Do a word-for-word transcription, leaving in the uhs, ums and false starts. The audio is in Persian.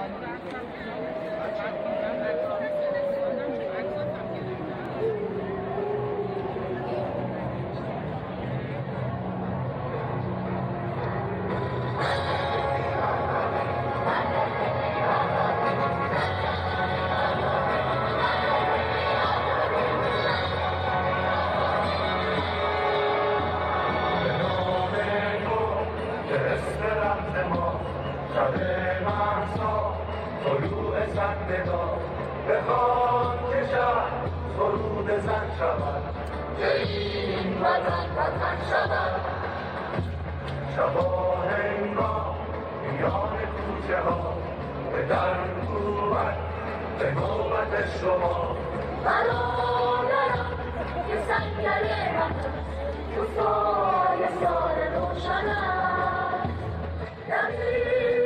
بخوان که شهر سرود زن شود که این وطن وطن شود شبا هنگام میان کوچه ها به در کوبد به نوبت شما برادرم که سنگر وطن تو سایه سال روشن است